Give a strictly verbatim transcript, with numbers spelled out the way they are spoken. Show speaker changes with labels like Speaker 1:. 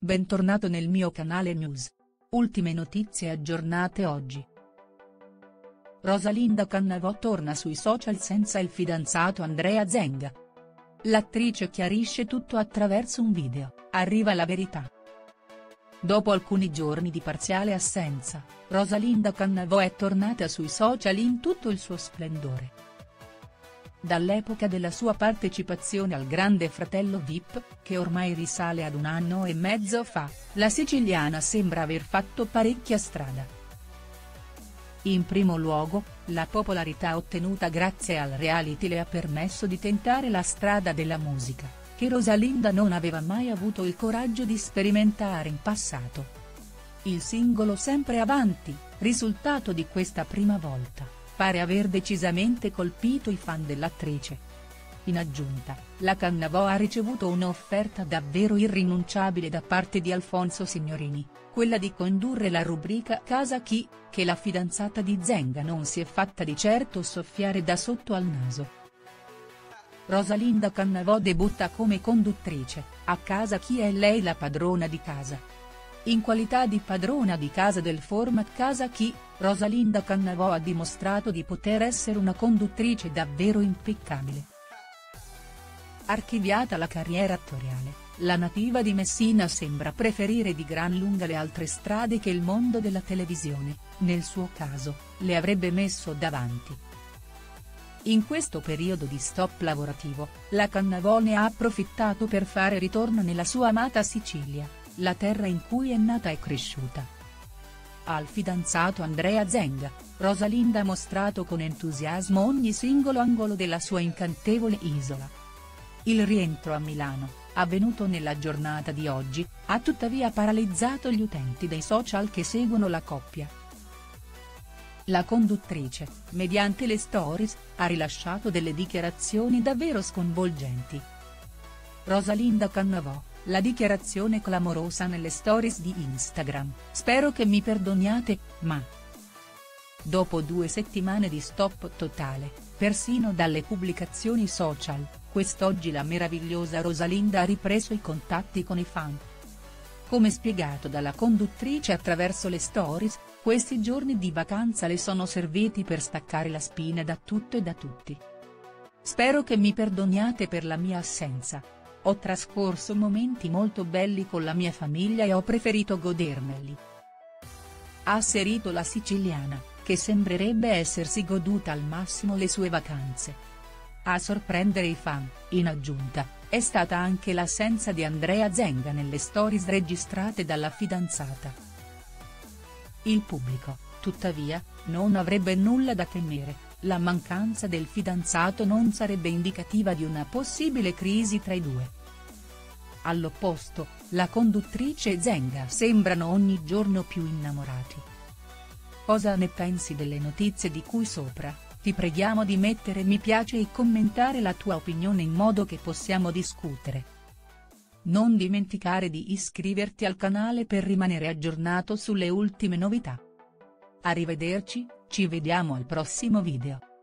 Speaker 1: bentornato nel mio canale News. Ultime notizie aggiornate oggi. Rosalinda Cannavò torna sui social senza il fidanzato Andrea Zenga. L'attrice chiarisce tutto attraverso un video, arriva la verità. Dopo alcuni giorni di parziale assenza, Rosalinda Cannavò è tornata sui social in tutto il suo splendore. Dall'epoca della sua partecipazione al Grande Fratello V I P, che ormai risale ad un anno e mezzo fa, la siciliana sembra aver fatto parecchia strada. In primo luogo, la popolarità ottenuta grazie al reality le ha permesso di tentare la strada della musica, che Rosalinda non aveva mai avuto il coraggio di sperimentare in passato. Il singolo Sempre Avanti, risultato di questa prima volta, pare aver decisamente colpito i fan dell'attrice. In aggiunta, la Cannavò ha ricevuto un'offerta davvero irrinunciabile da parte di Alfonso Signorini, quella di condurre la rubrica Casa Chi, che la fidanzata di Zenga non si è fatta di certo soffiare da sotto al naso. Rosalinda Cannavò debutta come conduttrice, a Casa Chi è lei la padrona di casa. In qualità di padrona di casa del format Casa Chi, Rosalinda Cannavò ha dimostrato di poter essere una conduttrice davvero impeccabile. Archiviata la carriera attoriale, la nativa di Messina sembra preferire di gran lunga le altre strade che il mondo della televisione, nel suo caso, le avrebbe messo davanti. In questo periodo di stop lavorativo, la Cannavò ne ha approfittato per fare ritorno nella sua amata Sicilia, la terra in cui è nata e cresciuta. Al fidanzato Andrea Zenga, Rosalinda ha mostrato con entusiasmo ogni singolo angolo della sua incantevole isola. Il rientro a Milano, avvenuto nella giornata di oggi, ha tuttavia paralizzato gli utenti dei social che seguono la coppia. La conduttrice, mediante le stories, ha rilasciato delle dichiarazioni davvero sconvolgenti. Rosalinda Cannavò, la dichiarazione clamorosa nelle stories di Instagram: "Spero che mi perdoniate, ma…". Dopo due settimane di stop totale, persino dalle pubblicazioni social, quest'oggi la meravigliosa Rosalinda ha ripreso i contatti con i fan. Come spiegato dalla conduttrice attraverso le stories, questi giorni di vacanza le sono serviti per staccare la spina da tutto e da tutti. "Spero che mi perdoniate per la mia assenza. Ho trascorso momenti molto belli con la mia famiglia e ho preferito godermeli", ha asserito la siciliana, che sembrerebbe essersi goduta al massimo le sue vacanze. A sorprendere i fan, in aggiunta, è stata anche l'assenza di Andrea Zenga nelle stories registrate dalla fidanzata. Il pubblico, tuttavia, non avrebbe nulla da temere, la mancanza del fidanzato non sarebbe indicativa di una possibile crisi tra i due. All'opposto, la conduttrice e Zenga sembrano ogni giorno più innamorati. Cosa ne pensi delle notizie di cui sopra? Ti preghiamo di mettere mi piace e commentare la tua opinione in modo che possiamo discutere. Non dimenticare di iscriverti al canale per rimanere aggiornato sulle ultime novità. Arrivederci, ci vediamo al prossimo video.